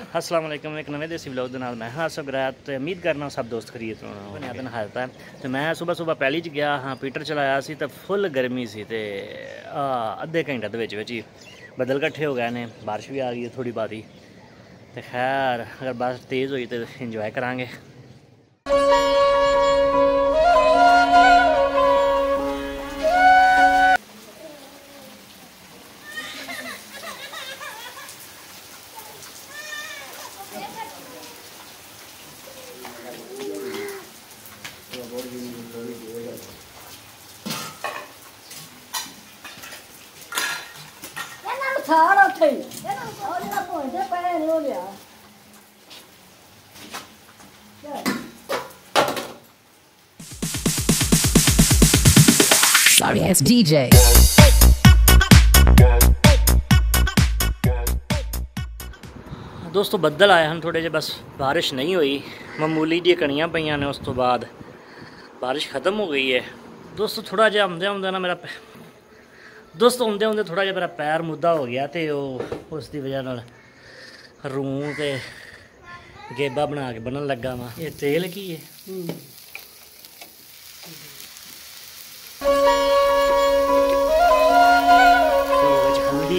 अस्सलाम वालेकुम। एक नवे देसी व्लॉग दे नाल मैं हाँ सब रात तो उम्मीद करना सब दोस्त खरीद बुनियादन हालत है। तो मैं सुबह सुबह पैली च गया हाँ पीटर चलाया सी तो फुल गर्मी सी ते अद्धे घंटे दे विच ही बदल कट्ठे हो गए ने, बारिश भी आ गई है थोड़ी बारी। तो खैर अगर बारिश तेज़ हुई तो इंजॉय करांगे। Sorry ass DJ. दोस्तों बदल आए हैं थोड़े जे, बस बारिश नहीं हुई, मामूली जी कणियां पईयां ने, उस तो बाद बारिश ख़त्म हो गई है। दोस्तों थोड़ा जिहा आंदे ना मेरा दोस्तों आंदे थोड़ा जिहा मेरा पैर मुद्दा हो गया तो उसकी वजह नाल रूं ते गेबा बना के बनन लगा वा। ये तेल की है हल्दी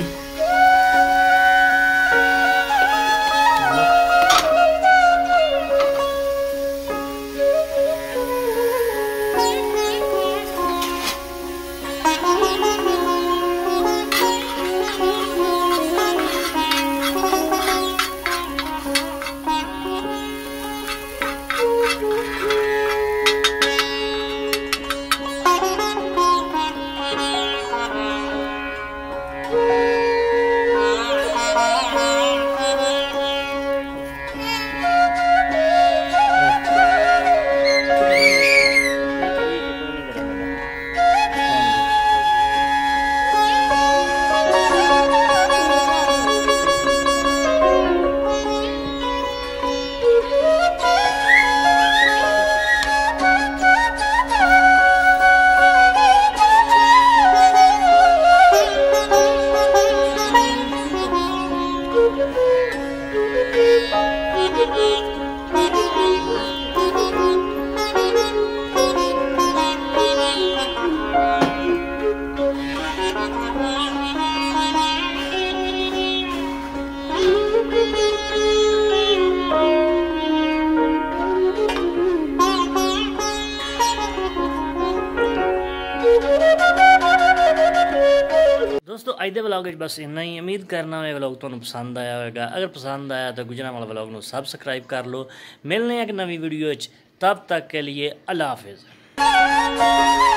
दोस्तों अज के व्लॉग बस इन्ना ही। उम्मीद करना ये व्लॉग तुहानू पसंद आया होगा। अगर पसंद आया तो गुजरांवाला व्लॉग को सबसक्राइब कर लो। मिलने एक नवी वीडियो, तब तक के लिए अल्लाह हाफिज़।